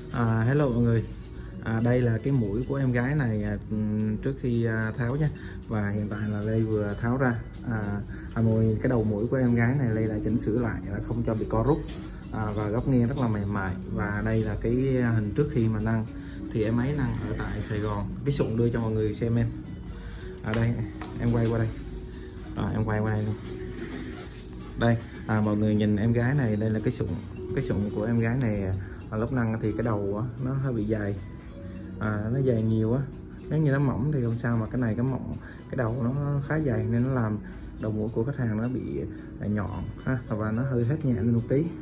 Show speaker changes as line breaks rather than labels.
Hello mọi người. Đây là cái mũi của em gái này trước khi tháo nha. Và hiện tại là Lê vừa tháo ra. Cái đầu mũi của em gái này Lê đã chỉnh sửa lại là không cho bị co rút, và góc nghiêng rất là mềm mại. Và đây là cái hình trước khi mà nâng. Thì em ấy nâng ở tại Sài Gòn. Cái sụn đưa cho mọi người xem em. Đây em quay qua đây. Em quay qua đây luôn. Đây mọi người nhìn em gái này, đây là cái sụn của em gái này. Lúc nâng thì cái đầu nó hơi bị dài, nó dài nhiều á. Nếu như nó mỏng thì không sao, mà cái này cái đầu nó khá dài nên nó làm đầu mũi của khách hàng nó bị nhọn ha, và nó hơi hết nhẹ lên một tí.